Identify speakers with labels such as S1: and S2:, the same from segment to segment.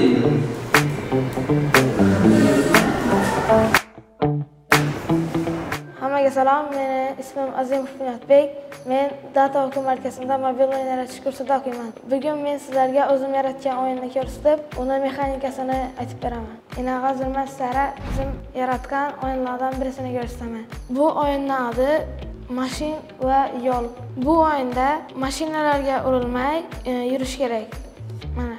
S1: Hammaga salom, meni ismim Azimov Bunyodbek. Men Data o'quv markazida mobil o'yin yaratish kursida o'qiyman. Bugun men sizlarga o'zim yaratgan o'yinni ko'rsatib, uni mexanikasini aytib beraman. Hozir men sizlarga o'zim yaratgan o'yinlardan birisini ko'rsataman. Bu o'yinning adi Mashin va yo'l. Bu o'yinda mashinalarga urilmay yurish kerak. Mana.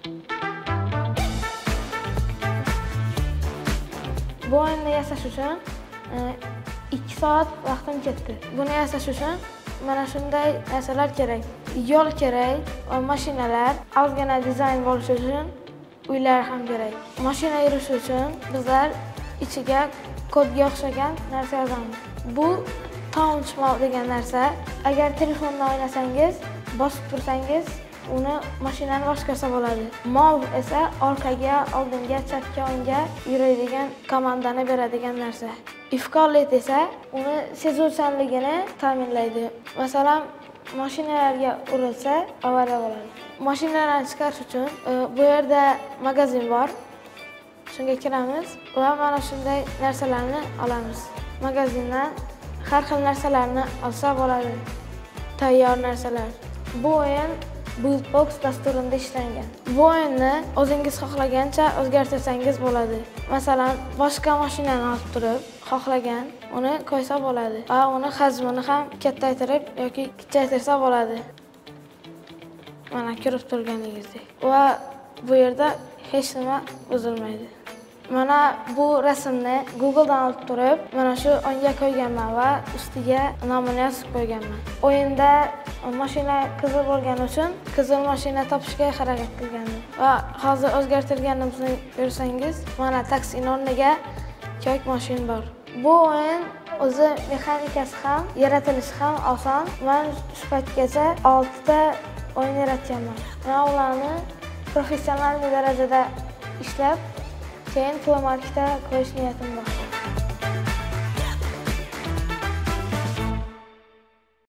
S1: Bu o'yinni yasash uchun 2 soat vaqtim ketdi. Buni yasash uchun mana shunday narsalar kerak. Yo'l kerak, mashinalar, ozgina dizayn bo'lishi uchun uylar ham kerak. Mashina yurishi uchun bizlar ichiga kodga o'xshagan narsa yozamiz. Bu Launch degan narsa. Agar telefondan o'ynasangiz, bosib tursangiz, uni mashinani boshqarsa bo'ladi. Move esa orqaga, oldinga, chapga, o'ngga yuradigan komandani beradigan narsa. If-Callet esa uni sezuvchanligini ta'minlaydi. Masalan, mashinalarga urilsa, avariya bo'ladi. Mashinalarni chiqarish uchun bu yerda magazin bor. Shunga kiramiz va mana shunday narsalarni olamiz. Magazindan har xil narsalarni olsa bo'ladi. Tayyor narsalar. Bu o'yin Buildbox dasturida ishlangan. Bu o'yinni o'zingiz xohlagancha o'zgartirsangiz bo'ladi. Masalan, boshqa mashinani olib turib, xohlagan uni qo'ysa bo'ladi. Va uni hajmini ham kattaytirib yoki kichaytirsa bo'ladi. Mana ko'rib turganingizdek. Va bu yerda hech nima buzilmaydi. Mana bu rasmni Google'dan olib turib, mana shu o'ngga qo'yganman va ustiga nomini yozib qo'yganman. O'yinda mashina qizil bo'lgani uchun qizil mashina topishga harakat qilganman. Va hozir o'zgartirganimizni ko'rsangiz, mana taksining o'rniga ko'k mashina bor. Bu o'yin o'zi mexanikasi ham, yaratilishi ham oson. Men shu paytgacha 6 ta o'yin yaratganman. Men ularni professional darajada ishlab keyin Play Marketga qo'yish niyatim bor.